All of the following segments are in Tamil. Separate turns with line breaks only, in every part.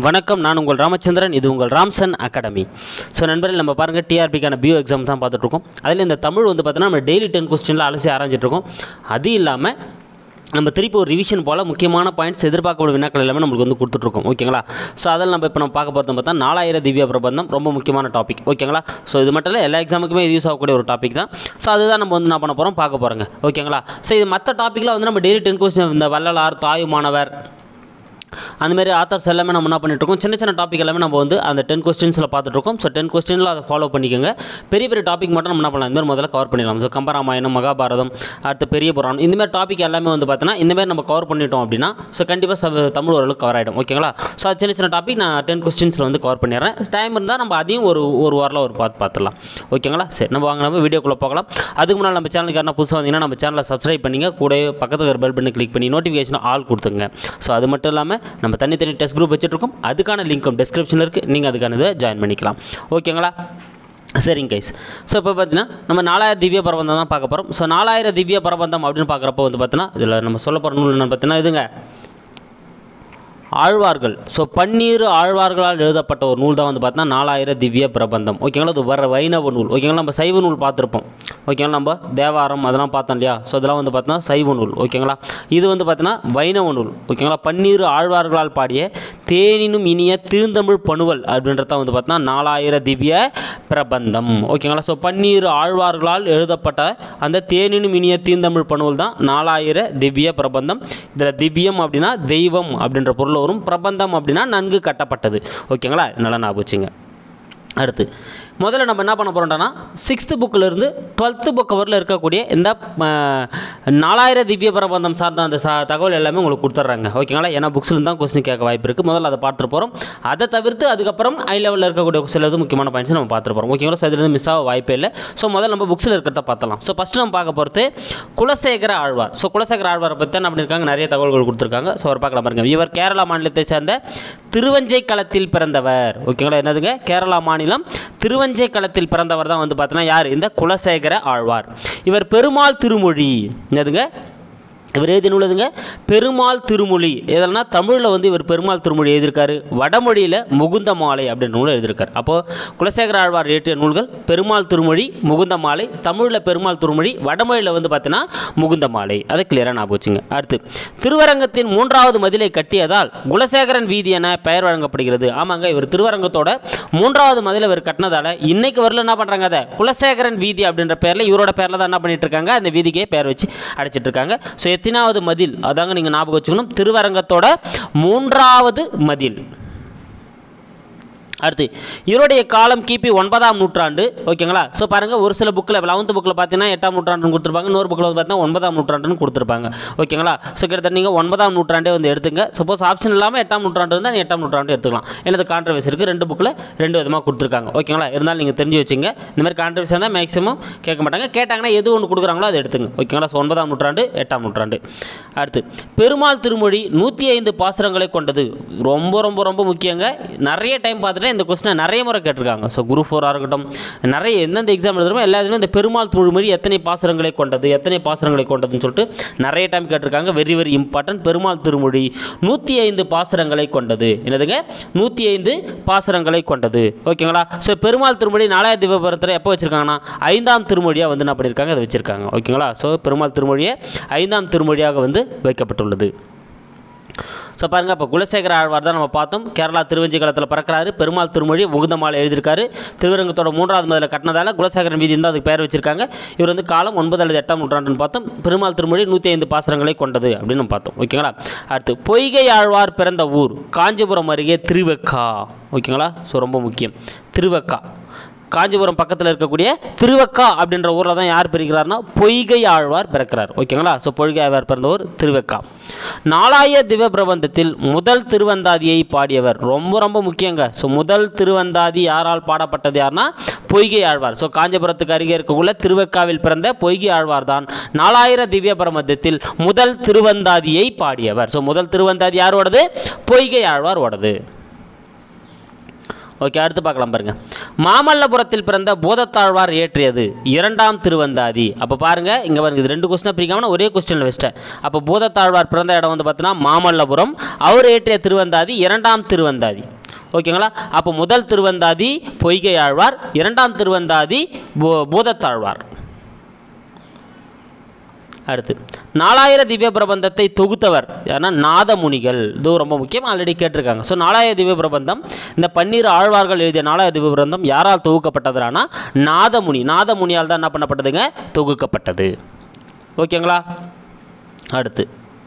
வணக்கம், நான் உங்கள் ராமச்சந்திரன். இது உங்கள் ராம்சன் அகாடமி. ஸோ நண்பர்கள், நம்ம பாருங்கள் டிஆர்பிக்கான பிஓ எக்ஸாம் தான் பார்த்துட்ருக்கோம். அதில் இந்த தமிழ் வந்து பார்த்தோன்னா நம்ம டெய்லி 10 கொஸ்டினில் அலசி ஆராய்ஞ்சிட்ருக்கோம். அது இல்லாமல் நம்ம திருப்பி ஒரு ரிவிஷன் போல் முக்கியமான பாயிண்ட்ஸ் எதிர்பார்க்கக்கூடிய வினாக்கள் எல்லாமே நம்மளுக்கு வந்து கொடுத்துட்ருக்கோம். ஓகேங்களா? ஸோ அதில் நம்ம பார்க்க போகிறது பார்த்தா 4000 திவ்ய பிரபந்தம் ரொம்ப முக்கியமான டாபிக். ஓகேங்களா? ஸோ இது மட்டும் இல்லை, எல்லா எக்ஸாமுக்குமே இது யூஸ் ஆகக்கூடிய ஒரு டாபிக் தான். ஸோ அதுதான் நம்ம வந்து என்ன பண்ண போகிறோம், பார்க்க போகிறோங்க. ஓகேங்களா? ஸோ இது மற்ற டாப்பிக்கில் வந்து நம்ம டெய்லி 10 கொஸ்டின், இந்த வள்ளலார், தாயுமானவர், அந்தமாரி ஆத்தர்ஸ் எல்லாமே நம்ம என்ன பண்ணிட்டுருக்கோம், சின்ன சின்ன டாபிக் எல்லாமே நம்ம வந்து அந்த 10 கொஸ்டின்ஸில் பார்த்துட்ருக்கோம். ஸோ 10 கொஸ்டினில் அதை ஃபாலோ பண்ணிக்கோங்க. பெரிய பெரிய டாபிக் மட்டும் நம்ம என்ன பண்ணலாம், இந்தமாதிரி முதல்ல கவர் பண்ணிடலாம். ஸோ கம்பராமாயணம், மகாபாரதம், அடுத்து பெரிய புராணம், இந்தமாதிரி டாபிக் எல்லாமே வந்து பார்த்தீங்கன்னா இந்தமாதிரி நம்ம கவர் பண்ணிட்டோம் அப்படின்னா ஸோ கண்டிப்பாக தமிழ் ஓரளவுக்கு கவர் ஆகிடும். ஓகேங்களா? ஸோ அது சின்ன சின்ன டாபிக் நான் 10 கொஸ்டின்ஸில் வந்து கவர் பண்ணிடுறேன். டைம் இருந்தால் நம்ம அதையும் ஒரு வாரில் பார்த்துடலாம். ஓகேங்களா? சரி, நம்ம வாங்க நம்ம வீடியோக்குள்ளே போகலாம். அதுக்கு முன்னால் நம்ம சேனலுக்கு யாரா புதுசாக வந்தீங்கன்னா நம்ம சேனலை சப்ஸ்கிரைப் பண்ணிங்க, கூட பக்கத்தில் இருக்கிற பெல் பட்டனை கிளிக் பண்ணி நோட்டிஃபிகேஷன் ஆல் கொடுத்துங்க. ஸோ அது மட்டும் இல்லாமல் நம்ம தனி டெஸ்ட் குரூப் வச்சுட்ருக்கோம். அதுக்கான லிங்க்கும் டிஸ்கிரிப்ஷனில் இருக்குது, நீங்கள் அதுக்கான இதை ஜாயின் பண்ணிக்கலாம். ஓகேங்களா? சரிங்க கைஸ். ஸோ இப்போ பார்த்தீங்கன்னா நம்ம 4000 திவ்ய பிரபந்தம் தான் பார்க்க போகிறோம். ஸோ 4000 திவ்ய பிரபந்தம் அப்படின்னு பார்க்குறப்போ வந்து பார்த்தீங்கன்னா இதில் நம்ம சொல்ல போகிற நூல் என்னென்னு பார்த்தீங்கன்னா இதுங்க, ஆழ்வார்கள். ஸோ 12 ஆழ்வார்களால் எழுதப்பட்ட ஒரு நூல் தான் வந்து பார்த்தீங்கன்னா 4000 திவ்ய பிரபந்தம். ஓகேங்களா? இது வர வைணவ நூல். ஓகேங்களா? நம்ம சைவ நூல் பார்த்துருப்போம். ஓகேங்களா? நம்ம தேவாரம் அதெல்லாம் பார்த்தோம் இல்லையா? ஸோ இதெல்லாம் வந்து பார்த்தீங்கன்னா சைவ நூல். ஓகேங்களா? இது வந்து பார்த்தீங்கன்னா வைணவ நூல். ஓகேங்களா? 12 ஆழ்வார்களால் பாடிய தேனினும் இனிய திருந்தமிழ் பணுவல் அப்படின்றத வந்து பார்த்தீங்கன்னா 4000 திவ்ய பிரபந்தம். ஓகேங்களா? ஸோ 12 ஆழ்வார்களால் எழுதப்பட்ட அந்த தேனினும் இனிய தீந்தமிழ் பணுவல் தான் 4000 திவ்ய பிரபந்தம். இதில் திவ்யம் அப்படின்னா தெய்வம் அப்படின்ற பொருள் வரும், பிரபந்தம் அப்படின்னா நன்கு கட்டப்பட்டது. ஓகேங்களா? நல்லா ஞாபகம் வச்சுங்க. அடுத்து முதல்ல நம்ம என்ன பண்ண போகிறோம்னா 6th புக்கிலிருந்து 12th புக் வரல இருக்கக்கூடிய இந்த 4000 திவ்ய பிரபந்தம் சார்ந்த அந்த தகவல் எல்லாமே உங்களுக்கு கொடுத்துட்றாங்க. ஓகேங்களா? ஏன்னா புக்ஸ்லேருந்து தான் கொஸ்டின் கேட்க வாய்ப்பு இருக்குது. முதல்ல அதை பார்த்துட்டு போகிறோம். அதை தவிர்த்து அதுக்கப்புறம் ஹை லெவலில் இருக்கக்கூடிய சில முக்கியமான பாயிண்ட்ஸ் நம்ம பார்த்துட்டு போகிறோம். ஓகேங்களா? ஸோ இதுலேருந்து மிஸ் ஆக வாய்ப்பே இல்லை. ஸோ முதல்ல நம்ம புக்ஸில் இருக்கிறத பார்த்தலாம். ஸோ ஃபஸ்ட்டு நம்ம பார்க்க போகிறது குலசேகர ஆழ்வார். ஸோ குலசேகர ஆழ்வாரை பற்றி என்ன பண்ணியிருக்காங்க, நிறைய தகவல்கள் கொடுத்துருக்காங்க. ஸோ அவர் பார்க்கலாம் பாருங்க. இவர் கேரளா மாநிலத்தை சேர்ந்த திருவஞ்சைக்களத்தில் பிறந்தவர். ஓகேங்களா? என்னதுங்க, கேரளா மாநிலம் திருவஞ்சைக்களத்தில் பிறந்தவர் தான் வந்து பார்த்தீங்கன்னா யார், இந்த குலசேகர ஆழ்வார். இவர் பெருமாள் திருமொழி, என்னதுங்க, இவர் எழுதிய நூல் எதுங்க, பெருமாள் திருமொழி. எதனா தமிழில் வந்து இவர் பெருமாள் திருமொழி எழுதியிருக்காரு, வடமொழியில் முகுந்த மாலை அப்படின்ற நூலை எழுதியிருக்காரு. அப்போது குலசேகர ஆழ்வார் இயற்றிய நூல்கள் பெருமாள் திருமொழி, முகுந்த மாலை. தமிழில் பெருமாள் திருமொழி, வடமொழியில் வந்து பார்த்தீங்கன்னா முகுந்த மாலை. அதை கிளியராக ஞாபகம் வச்சுங்க. அடுத்து திருவரங்கத்தின் 3வது மதிலை கட்டியதால் குலசேகரன் வீதி என பெயர் வழங்கப்படுகிறது. ஆமாங்க, இவர் திருவரங்கத்தோட 3வது மதிலை இவர் கட்டினதால் இன்னைக்கு வரல என்ன பண்ணுறாங்க, அதை குலசேகரன் வீதி அப்படின்ற பேரில் இவரோட பேரில் தான் என்ன பண்ணிட்டு இருக்காங்க, அந்த வீதிக்கே பேர் வச்சு அடைச்சிட்டு இருக்காங்க. ஸோ எத்தனாவது மதில் அதாங்க நீங்கள் ஞாபகம் வச்சுக்கணும், திருவரங்கத்தோட 3வது மதில். அடுத்து இவருடைய காலம் கிபி 9ஆம் நூற்றாண்டு. ஓகேங்களா? ஸோ பாருங்கள், ஒரு சில புக்கில் 11th புக்கில் பார்த்தீங்கன்னா 8ஆம் நூற்றாண்டுன்னு கொடுத்துருப்பாங்க, இன்னொரு புக்கில் வந்து பார்த்தீங்கன்னா 9ஆம் நூற்றாண்டுன்னு கொடுத்துருப்பாங்க. ஓகேங்களா? ஸோ கிட்டத்தட்ட நீங்கள் 9ஆம் நூற்றாண்டே வந்து எடுத்துங்க. சப்போஸ் ஆப்ஷன் இல்லாமல் 8ஆம் நூற்றாண்டு இருந்தால் 8ஆம் நூற்றாண்டு எடுத்துக்கலாம். எனக்கு கான்ட்ரவர்சி இருக்குது, 2 புக்கில் 2 விதமாக கொடுத்துருக்காங்க. ஓகேங்களா? இருந்தாலும் நீங்கள் தெரிஞ்சு வச்சுங்க. இந்த மாதிரி கான்ட்ரவர்சி இருந்தால் மேக்ஸிமம் கேட்க மாட்டாங்க, கேட்டாங்கன்னா எது ஒன்று கொடுக்குறாங்களோ அதை எடுத்துங்க. ஓகேங்களா? ஸோ 9ஆம் நூற்றாண்டு, 8ஆம் நூற்றாண்டு. அடுத்து பெருமாள் திருமொழி 105 பாசுரங்களை கொண்டது. ரொம்ப ரொம்ப ரொம்ப முக்கியங்க. நிறைய டைம் பார்த்துட்டு இந்த கொஸ்டினை நிறைய முறை கேட்டிருக்காங்க. ஸோ குரூப் 4 இருக்கட்டும், நிறைய எந்தெந்த எக்ஸாம் எழுதுறோமோ எல்லாத்துலேயும் இந்த பெருமாள் திருமொழி எத்தனை பாசுரங்களை கொண்டது, எத்தனை பாசுரங்களை கொண்டதுன்னு சொல்லிட்டு நிறைய டைம் கேட்டிருக்காங்க. Very very important. Perumal Thirumozhi 105 பாசுரங்களை கொண்டது. என்னதுங்க, 105 பாசுரங்களை கொண்டது. ஓகேங்களா? ஸோ பெருமாள் திருமொழி 4000 திவ்ய பிரபந்தத்தில் எப்போ வச்சிருக்காங்கன்னா 5ஆம் திருமொழியாக வந்து என்ன பண்ணியிருக்காங்க, அதை வச்சிருக்காங்க. ஓகேங்களா? ஸோ பெருமாள் திருமொழியை 5ஆம் திருமொழியாக வந்து வைக்கப்பட்டுள்ளது. ஸோ பாருங்கள், இப்போ குலசேகர ஆழ்வார் தான் நம்ம பார்த்தோம். கேரளா திருவஞ்சிக்களத்தில் பிறக்கிறாரு. பெருமாள் திருமொழி, முகுந்த மாலை எழுதியிருக்காரு. திருவரங்கத்தோட 3வது மதிலை கட்டினதால குலசேகரன் வீதி தான் அதுக்கு பேர் வச்சிருக்காங்க. இவர் வந்து காலம் 9 அல்லது 8ஆம் நூற்றாண்டுன்னு பார்த்தோம். பெருமாள் திருமொழி 105 பாசுரங்களை கொண்டது அப்படின்னு நம்ம பார்த்தோம். ஓகேங்களா? அடுத்து பொய்கை ஆழ்வார் பிறந்த ஊர் காஞ்சிபுரம் அருகே திருவெக்கா. ஓகேங்களா? ஸோ ரொம்ப முக்கியம், திருவெக்கா. காஞ்சிபுரம் பக்கத்தில் இருக்கக்கூடிய திருவெக்கா அப்படின்ற ஊரில் தான் யார் பிறக்கிறார்னா பொய்கை ஆழ்வார் பிறக்கிறார். ஓகேங்களா? ஸோ பொய்கை ஆழ்வார் பிறந்த ஊர் திருவெக்கா. 4000 திவ்ய பிரபந்தத்தில் முதல் திருவந்தாதியை பாடியவர். ரொம்ப ரொம்ப முக்கியங்க. ஸோ முதல் திருவந்தாதி யாரால் பாடப்பட்டது யார்னா பொய்கை ஆழ்வார். ஸோ காஞ்சிபுரத்துக்கு அருகே இருக்கக்குள்ள திருவெக்காவில் பிறந்த பொய்கை ஆழ்வார் தான் 4000 திவ்ய பிரபந்தத்தில் முதல் திருவந்தாதியை பாடியவர். ஸோ முதல் திருவந்தாதி யாரோடது, பொய்கை ஆழ்வார் ஓடது. ஓகே, அடுத்து பார்க்கலாம் பாருங்கள். மாமல்லபுரத்தில் பிறந்த பூதத்தாழ்வார் இயற்றியது இரண்டாம் திருவந்தாதி. அப்போ பாருங்கள் இங்கே பாருங்க, இது 2 கொஸ்டினை பிரிக்காம ஒரே கொஸ்டினில் வச்சிட்டேன். அப்போ பூதத்தாழ்வார் பிறந்த இடம் வந்து பார்த்தீங்கன்னா மாமல்லபுரம், அவர் இயற்றிய திருவந்தாதி இரண்டாம் திருவந்தாதி. ஓகேங்களா? அப்போ முதல் திருவந்தாதி பொய்கை ஆழ்வார், இரண்டாம் திருவந்தாதி பூதத்தாழ்வார். அடுத்து 4000 திவ்ய பிரபந்தத்தை தொகுத்தவர் ஏன்னா நாதமுனிகள். இது ரொம்ப முக்கியம், ஆல்ரெடி கேட்டிருக்காங்க. ஸோ 4000 திவ்ய பிரபந்தம், இந்த 12 ஆழ்வார்கள் எழுதிய 4000 திவ்ய பிரபந்தம் யாரால் தொகுக்கப்பட்டதுனா நாதமுனி. நாதமுனியால் தான் என்ன பண்ணப்பட்டதுங்க? தொகுக்கப்பட்டது. ஓகேங்களா? அடுத்து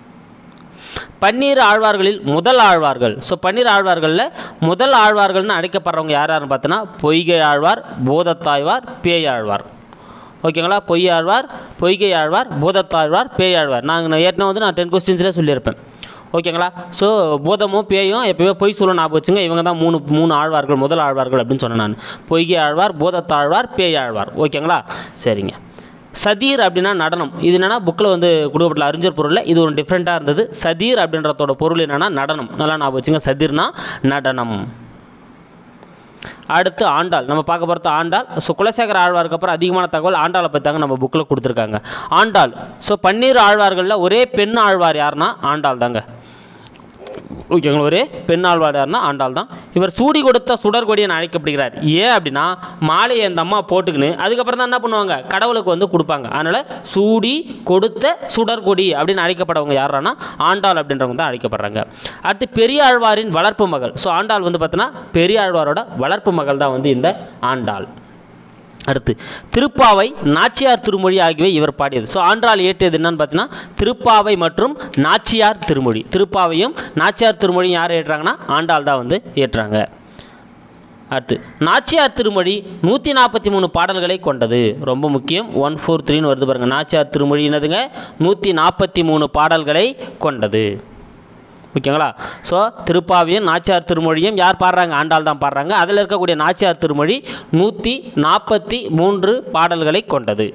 12 ஆழ்வார்களில் முதல் ஆழ்வார்கள். ஸோ 12 ஆழ்வார்களில் முதல் ஆழ்வார்கள்னு அழைக்கப்படுறவங்க யார் யாருன்னு பார்த்தோன்னா பொய்கை ஆழ்வார், பூதத்தாழ்வார், பேயாழ்வார். ஓகேங்களா? பொய்யாழ்வார், பொய்கை ஆழ்வார், பூதத்தாழ்வார், பேயாழ்வார். நான் ஏற்கனவே வந்து நான் 10 கொஸ்டின்ஸில் சொல்லியிருப்பேன். ஓகேங்களா? ஸோ பூதமும் பேயும் எப்போவே பொய் சொல்ல ஞாபகம் வச்சுங்க. இவங்க தான் மூணு ஆழ்வார்கள், முதல் ஆழ்வார்கள் அப்படின்னு சொன்னேன் நான். பொய்கை ஆழ்வார், பூதத்தாழ்வார், பேயாழ்வார். ஓகேங்களா? சரிங்க. சதீர் அப்படின்னா நடனம். இது என்னென்னா புக்கில் வந்து கொடுக்கப்பட்ட அறிஞர் பொருளில் இது ஒரு டிஃப்ரெண்ட்டாக இருந்தது. சதீர் அப்படின்றதோட பொருள் என்னென்னா நடனம். நல்லா ஞாபகம் வச்சுங்க, சதீர்னா நடனம். அடுத்து ஆண்டாள். நம்ம பார்க்க போகிறது ஆண்டாள். ஸோ குலசேகர ஆழ்வாருக்கு அப்புறம் அதிகமான தகவல் ஆண்டாளை பற்றி நம்ம புக்கில் கொடுத்துருக்காங்க. ஆண்டாள். ஸோ 12 ஆழ்வார்களில் ஒரே பெண் ஆழ்வார் யாருன்னா ஆண்டாள் தாங்க. ஓகேங்களா? ஒரே பெண் ஆழ்வார் யாருன்னா ஆண்டாள் தான். இவர் சூடி கொடுத்த சுடர்கொடியை அழைக்கப்படுகிறார். ஏன் அப்படின்னா மாலையை அந்த அம்மா போட்டுக்கின்னு அதுக்கப்புறம் தான் என்ன பண்ணுவாங்க? கடவுளுக்கு வந்து கொடுப்பாங்க. அதனால் சூடி கொடுத்த சுடர்கொடி அப்படின்னு அழைக்கப்படவங்க யாரானா ஆண்டாள் அப்படின்றவங்க தான் அழைக்கப்படுறாங்க. அடுத்து பெரிய ஆழ்வாரின் வளர்ப்பு மகள். ஸோ ஆண்டாள் வந்து பார்த்தோன்னா பெரிய ஆழ்வாரோட வளர்ப்பு மகள் தான் வந்து இந்த ஆண்டாள். அடுத்து திருப்பாவை, நாச்சியார் திருமொழி ஆகியவை இவர் பாடியது. ஸோ ஆண்டாள் இயற்றியது என்னன்னு பார்த்தீங்கன்னா திருப்பாவை மற்றும் நாச்சியார் திருமொழி. திருப்பாவையும் நாச்சியார் திருமொழியும் யார் ஏற்றுறாங்கன்னா ஆண்டாள் தான் வந்து ஏற்றுறாங்க. அடுத்து நாச்சியார் திருமொழி 143 பாடல்களை கொண்டது. ரொம்ப முக்கியம், 143 வருது பாருங்கள். நாச்சியார் திருமொழி என்னதுங்க? 143 பாடல்களை கொண்டது. ஓகேங்களா? ஸோ திருப்பாவையும் நாச்சியார் திருமொழியும் யார் பாடுறாங்க? ஆண்டாள் தான் பாடுறாங்க. அதில் இருக்கக்கூடிய நாச்சியார் திருமொழி 143 பாடல்களை கொண்டது.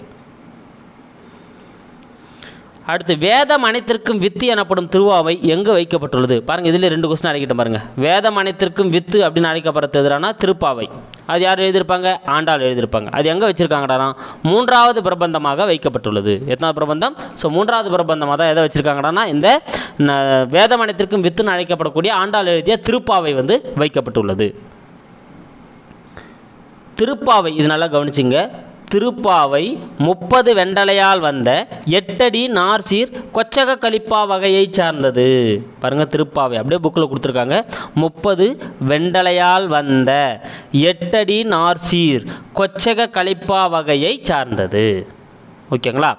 அடுத்து வேதம் அனைத்திற்கும் வித்து எனப்படும் திருவாவை எங்கே வைக்கப்பட்டுள்ளது? பாருங்கள், இதில் 2 கொஸ்டின் அழைக்கிட்ட பாருங்கள். வேதம் அனைத்திற்கும் வித்து அப்படின்னு அழைக்கப்படுறது எதுனா திருப்பாவை. அது யார் எழுதியிருப்பாங்க? ஆண்டாள் எழுதியிருப்பாங்க. அது எங்கே வச்சுருக்காங்கடானா 3வது பிரபந்தமாக வைக்கப்பட்டுள்ளது. எத்தனாவது பிரபந்தம்? ஸோ 3வது பிரபந்தமாக தான் எதை வச்சுருக்காங்கடானா இந்த வேதம் அனைத்திற்கும் வித்துன்னு அழைக்கப்படக்கூடிய ஆண்டாள் எழுதிய திருப்பாவை வந்து வைக்கப்பட்டுள்ளது. திருப்பாவை இது நல்லா கவனிச்சிங்க. திருப்பாவை 30 வெண்டலையால் வந்த 8 அடி நார்சீர் கொச்சக கலிப்பா வகையை சார்ந்தது. பாருங்கள், திருப்பாவை அப்படியே புக்கில் கொடுத்துருக்காங்க. 30 வெண்டலையால் வந்த 8 அடி நார்சீர் கொச்சக கலிப்பா வகையை சார்ந்தது. ஓகேங்களா?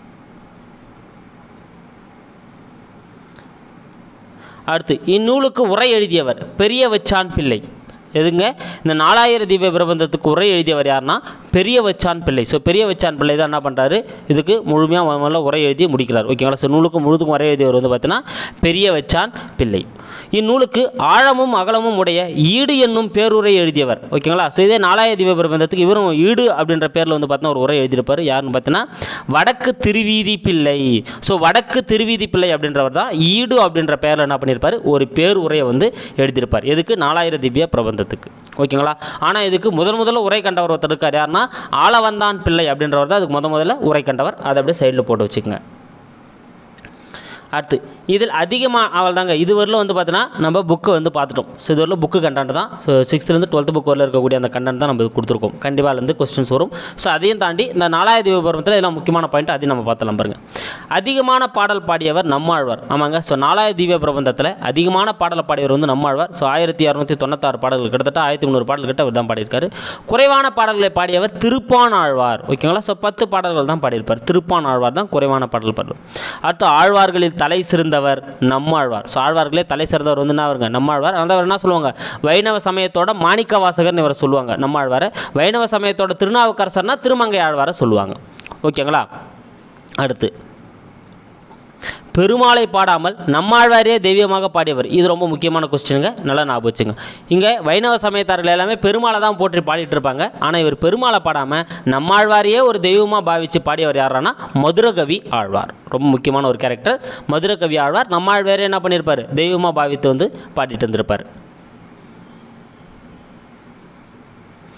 அடுத்து இந்நூலுக்கு உரை எழுதியவர் பெரிய வச்சான் பிள்ளை. எதுங்க? இந்த 4000 திவ்ய பிரபந்தத்துக்கு உரை எழுதியவர் யாருன்னா பெரிய வச்சான் பிள்ளை. ஸோ பெரிய வச்சான் பிள்ளை தான் என்ன பண்ணுறாரு? இதுக்கு முழுமையாக முதல்ல உரை எழுதி முடிக்கிறார். ஓகேங்களா? ஸோ நூலுக்கு முழுதுக்கும் உரை எழுதியவர் வந்து பார்த்தீங்கன்னா பெரிய வச்சான் பிள்ளை. இந்நூலுக்கு ஆழமும் அகலமும் உடைய ஈடு என்னும் பேருரை எழுதியவர். ஓகேங்களா? ஸோ இதே 4000 திவ்ய பிரபந்தத்துக்கு இவரும் ஈடு அப்படின்ற பேரில் வந்து பார்த்தீங்கன்னா ஒரு உரை எழுதியிருப்பார். யாருன்னு பார்த்தீங்கன்னா வடக்கு திருவீதி பிள்ளை. ஸோ வடக்கு திருவீதி பிள்ளை அப்படின்றவர் தான் ஈடு அப்படின்ற பேரில் என்ன பண்ணியிருப்பார்? ஒரு பேருரையை வந்து எழுதியிருப்பார். எதுக்கு? 4000 திவ்ய பிரபந்தத்துக்கு. ஓகேங்களா? ஆனால் இதுக்கு முதல்ல உரை கண்டவர் ஒருத்தர் இருக்கார். யாருன்னா ஆளவந்தான் பிள்ளை அப்படின்றவர் தான் அதுக்கு முதல்ல உரை கண்டவர். அதை அப்படியே சைடில் போட்டு வச்சுக்கோங்க. அடுத்து இதில் அதிகமாக அவள் தாங்க இதுவரையில் வந்து பார்த்தீங்கன்னா நம்ம புக்கு வந்து பார்த்துட்டோம். ஸோ இதுவரையில் புக்கு கண்டென்ட் தான். So 6th to 12th book வரல இருக்கக்கூடிய அந்த கண்டென்ட் தான் நம்ம கொடுத்துருக்கோம். கண்டிப்பாக அதுலேருந்து கொஸ்டின்ஸ் வரும். ஸோ அதையும் தாண்டி இந்த 4000 திவ்ய பிரபந்தத்தில் இதெல்லாம் முக்கியமான பாயிண்ட், அதையும் நம்ம பார்த்தலாம் பாருங்கள். அதிகமான பாடல் பாடியவர் நம்மாழ்வார். ஆமாங்க. ஸோ 4000 திவ்ய பிரபந்தத்தில் அதிகமான பாடல் பாடியவர் வந்து நம்மாழ்வார். ஸோ 1696 பாடல்கள், கிட்டத்தட்ட 1300 பாடல் கிட்ட அவர் தான் பாடியிருக்காரு. குறைவான பாடல்களை பாடியவர் திருப்பான் ஆழ்வார். ஓகேங்களா? ஸோ 10 பாடல்கள் தான் பாடியிருப்பார். திருப்பான் ஆழ்வார் தான் குறைவான பாடல் பாடுவார். அடுத்து ஆழ்வார்களில் தலை சிறந்தவர் நம்மாழ்வார். ஸோ ஆழ்வார்களே தலை சிறந்தவர் வந்து என்ன வருங்க? நம்மாழ்வார். அதனால் அவர் என்ன சொல்லுவாங்க? வைணவ சமயத்தோட மாணிக்க வாசகர்னு இவரை சொல்லுவாங்க நம்மாழ்வாரை. வைணவ சமயத்தோட திருநாவுக்கரசர்னா திருமங்கை ஆழ்வாரை சொல்லுவாங்க. ஓகேங்களா? அடுத்து பெருமாளை பாடாமல் நம்மாழ்வாரே தெய்வமாக பாடியவர். இது ரொம்ப முக்கியமான கொஸ்டினுங்க, நல்லா ஞாபகம் வச்சுங்க. இங்கே வைணவ சமயத்தார்கள் எல்லாமே பெருமாளை தான் போற்றி பாடிட்டு இருப்பாங்க. ஆனால் இவர் பெருமாளை பாடாமல் நம்மாழ்வாரையே ஒரு தெய்வமாக பாவித்து பாடியவர் யாரானா மதுரகவி ஆழ்வார். ரொம்ப முக்கியமான ஒரு கேரக்டர் மதுரகவி ஆழ்வார். நம்மாழ்வாரே என்ன பண்ணியிருப்பார்? தெய்வமாக பாவித்து வந்து பாடிட்டு இருந்திருப்பார்.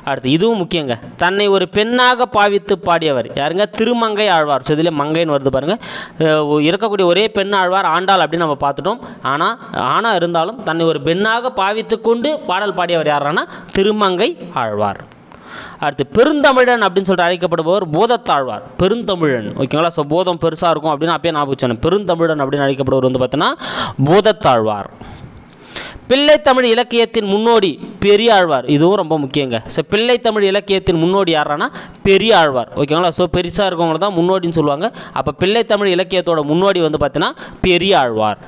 அடுத்து இதுவும் முக்கியங்க. தன்னை ஒரு பெண்ணாக பாவித்து பாடியவர் யாருங்க? திருமங்கை ஆழ்வார். ஸோ இதில் மங்கைன்னு வருது பாருங்கள். இருக்கக்கூடிய ஒரே பெண் ஆழ்வார் ஆண்டாள் அப்படின்னு நம்ம பார்த்துட்டோம். ஆனால் இருந்தாலும் தன்னை ஒரு பெண்ணாக பாவித்து கொண்டு பாடல் பாடியவர் யாரானா திருமங்கை ஆழ்வார். அடுத்து பெருந்தமிழன் அப்படின்னு சொல்லிட்டு அழைக்கப்படுபவர் போதத்தாழ்வார். பெருந்தமிழன் ஓகேங்களா. ஸோ போதம் பெருசாக இருக்கும் அப்படின்னு அப்பயே ஞாபகம் சொன்னேன். பெருந்தமிழன் அப்படின்னு அழைக்கப்படுவர் வந்து பார்த்தீங்கன்னா போதத்தாழ்வார். பிள்ளைத்தமிழ் இலக்கியத்தின் முன்னோடி பெரியாழ்வார். இதுவும் ரொம்ப முக்கியங்க. ஸோ பிள்ளைத்தமிழ் இலக்கியத்தின் முன்னோடி யாரானா பெரியாழ்வார் ஓகேங்களா. ஸோ பெருசாக இருக்கவங்க தான் முன்னோடின்னு சொல்லுவாங்க. அப்போ பிள்ளைத்தமிழ் இலக்கியத்தோட முன்னோடி வந்து பார்த்தீங்கன்னா பெரியாழ்வார்.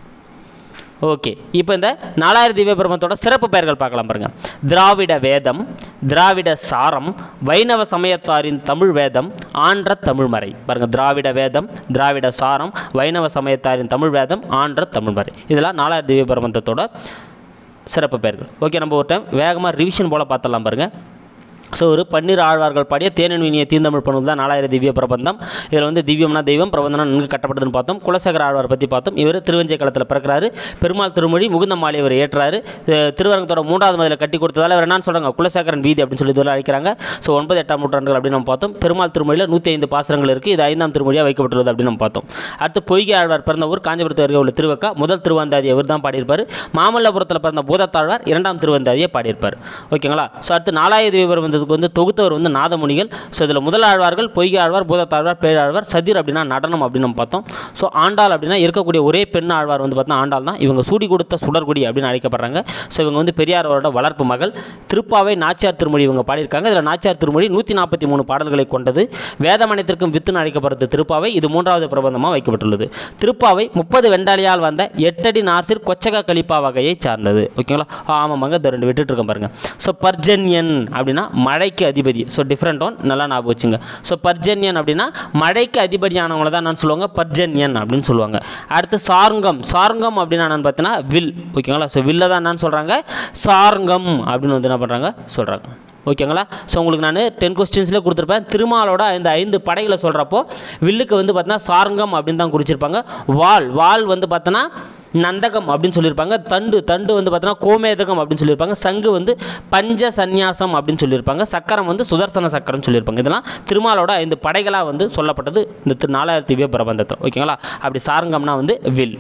ஓகே, இப்போ இந்த 4000 திவ்ய பிரபந்தத்தோட சிறப்பு பெயர்கள் பார்க்கலாம் பாருங்கள். திராவிட வேதம், திராவிட சாரம், வைணவ சமயத்தாரின் தமிழ் வேதம், ஆன்ற தமிழ்மறை. பாருங்கள், திராவிட வேதம், திராவிட சாரம், வைணவ சமயத்தாரின் தமிழ் வேதம், ஆன்ற தமிழ்மறை. இதெல்லாம் 4000 திவ்ய பிரபந்தத்தோட சிறப்பு பெயர்கள். ஓகே, நம்ம ஒரு டைம் வேகமாக ரிவிஷன் போல் பார்த்துடலாம் பாருங்கள். ஸோ ஒரு 12 ஆழ்வார்கள் பாடிய தேனிய தீந்தமிழ் பணு தான் 4000 திவ்ய பிரபந்தம். இதில் வந்து திவ்யம்னா தெய்வம், பிரபந்தம்னா நன்கு கட்டப்படுதுன்னு பார்த்தோம். குலசேகர ஆழ்வார் பற்றி பார்த்தோம். இவர் திருவஞ்சை களத்தில் பிறக்கிறாரு. பெருமாள் திருமொழி முகுந்த மாலை இவர் ஏற்றாரு. திருவரங்கத்தோட 3வது மதிலை கட்டி கொடுத்ததால் இவர் என்னன்னு சொல்கிறாங்க? குலசேகரன் வீதி அப்படின்னு சொல்லி இதில் அழைக்கிறாங்க. ஸோ 9, 8ஆம் நூற்றாண்டுகள் அப்படின்னு நம்ம பார்த்தோம். பெருமாள் திருமொழியில் 105 பாசுரங்கள் இருக்குது. இது 5ஆம் திருமொழியாக வைக்கப்பட்டுள்ளது அப்படின்னு நம்ம பார்த்தோம். அடுத்து பொய்கை ஆழ்வார் பிறந்த ஊர் காஞ்சிபுரத்து அருகே உள்ள திருவக்கா. முதல் திருவந்தாதி அவர் தான் பாடியிருப்பார். மாமல்லபுரத்தில் பிறந்த பூதத்தாழ்வார் 2ஆம் திருவந்தாதியை பாடியிருப்பார். ஓகேங்களா. ஸோ அடுத்து 4000 திவ்ய பிரபந்தத்துக்கு வந்து தொகுத்தவர் வந்து நாதமுனிகள். ஸோ இதில் முதல் ஆழ்வார்கள் பொய்கை ஆழ்வார், பூதத்தாழ்வார், பேராழ்வார். சதிர் அப்படின்னா நடனம் அப்படின்னு நம்ம பார்த்தோம். ஸோ ஆண்டாள் அப்படின்னா இருக்கக்கூடிய ஒரே பெண் ஆழ்வார் வந்து பார்த்தா ஆண்டாள் தான். இவங்க சூடி கொடுத்த சுடர்குடி அப்படின்னு அழைக்கப்படுறாங்க. ஸோ இவங்க வந்து பெரியாரோட வளர்ப்பு மகள். திருப்பாவை நாச்சியார் திருமொழி இவங்க பாடியிருக்காங்க. இதில் நாச்சியார் திருமொழி 143 பாடல்களை கொண்டது. வேதமனைத்திற்கும் வித்துன்னு அழைக்கப்படுறது திருப்பாவை. இது 3வது பிரபந்தமாக வைக்கப்பட்டுள்ளது. திருப்பாவை 30 வெண்டாளியால் வந்த 8 அடி நார்சிர் கொச்சக கலிப்பா வகையை சார்ந்தது. ஓகேங்களா. ஆமாங்க, இந்த 2 விட்டுட்டு இருக்கேன் பாருங்க. ஸோ பர்ஜன்யன் அப்படின்னா மழைக்கு அதிபதி. ஸோ டிஃப்ரெண்ட் ஒன், நல்லா ஞாபகம் வச்சுங்க. ஸோ பர்ஜன்யன் அப்படின்னா மழைக்கு அதிபதியானவங்கள தான் நான் சொல்லுவாங்க பர்ஜன்யன் அப்படின்னு சொல்லுவாங்க. அடுத்து சார்ங்கம். சார்ங்கம் அப்படின்னா என்னன்னு பார்த்தீங்கன்னா வில். ஓகேங்களா. ஸோ வில்ல தான் என்னன்னு சொல்கிறாங்க? சார்ங்கம் அப்படின்னு வந்து என்ன பண்ணுறாங்க சொல்கிறாங்க. ஓகேங்களா. ஸோ உங்களுக்கு நான் 10 கொஸ்டின்ஸில் கொடுத்துருப்பேன். திருமாலோட இந்த 5 படைகளை சொல்கிறப்போ வில்லுக்கு வந்து பார்த்தீங்கன்னா சார்ங்கம் அப்படின்னு தான் குறிச்சிருப்பாங்க. வால் வந்து பார்த்தோன்னா நந்தகம் அப்படின்னு சொல்லியிருப்பாங்க. தண்டு வந்து பார்த்தோன்னா கோமேதகம் அப்படின்னு சொல்லியிருப்பாங்க. சங்கு வந்து பஞ்ச சந்நியாசம் அப்படின்னு சொல்லியிருப்பாங்க. சக்கரம் வந்து சுதர்சன சக்கரம்னு சொல்லியிருப்பாங்க. இதெல்லாம் திருமாலோட 5 படைகளாக வந்து சொல்லப்பட்டது இந்த 4000 திவ்ய பிரபந்தத்தில். ஓகேங்களா. அப்படி சாரங்கம்னா வந்து வில்.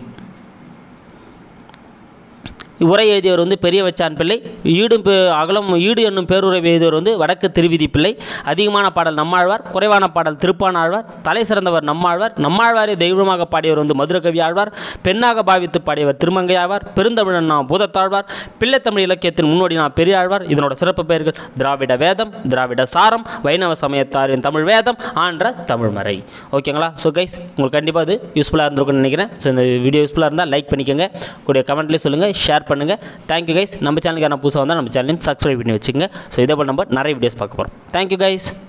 உரை எழுதியவர் வந்து பெரிய வச்சான் பிள்ளை. ஈடு என்னும் பேருரை எழுதியவர் வந்து வடக்கு திருவிதி பிள்ளை. அதிகமான பாடல் நம்மாழ்வார், குறைவான பாடல் திருப்பானாழ்வார். தலை சிறந்தவர் நம்மாழ்வாரை தெய்வமாக பாடியவர் வந்து மதுரகவி ஆழ்வார். பெண்ணாக பாவித்து பாடியவர் திருமங்கை ஆழ்வார். பெருந்தமிழன் போதத்தாழ்வார். பிள்ளைத்தமிழ் இலக்கியத்தின் முன்னோடி பெரியாழ்வார். இதனோட சிறப்பு பெயர்கள் திராவிட வேதம், திராவிட சாரம், வைணவ சமயத்தாரின் தமிழ் வேதம், ஆன்ற தமிழ்மறை. ஓகேங்களா. ஸோ கைஸ், உங்களுக்கு கண்டிப்பாக அது யூஸ்ஃபுல்லாக இருந்திருக்குன்னு நினைக்கிறேன். ஸோ இந்த வீடியோ யூஸ்ஃபுல்லாக இருந்தால் லைக் பண்ணிக்கோங்க, கூடிய கமெண்ட்லேயே சொல்லுங்கள், ஷேர் பண்ணுங்கள். Thank you guys. நம்ம சேனலுக்கு நான் புதுசாக வந்தால் நம்ம சேனலையும் சப்ஸ்கிரைப் பண்ணி வச்சுக்கோங்க. ஸோ இதே போல் நம்ம நிறைய வீடியோஸ் பார்க்க போகிறோம். Thank you guys.